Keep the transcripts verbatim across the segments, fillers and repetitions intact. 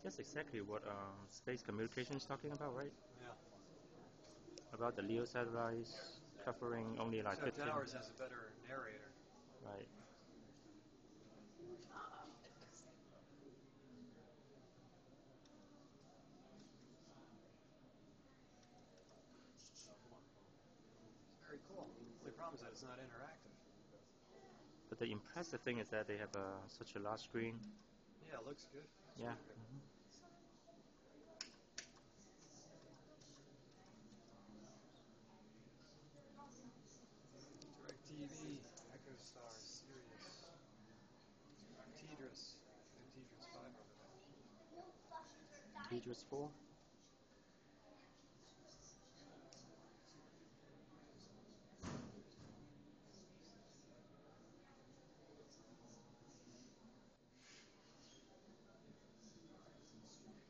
That's exactly what um, space communication is talking about, right? Yeah. About the LEO satellites covering only like So fifteen. Towers has a better narrator. Right. Very cool. The only problem is that it's not interactive. But the impressive thing is that they have uh, such a large screen. Yeah, it looks good. It's Yeah. really good. Mhm. DirecTV, EchoStar, Sirius, Tidris, and Tidris five over there. Tidris four.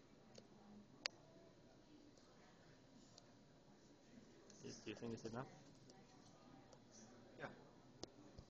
Do you think it's enough?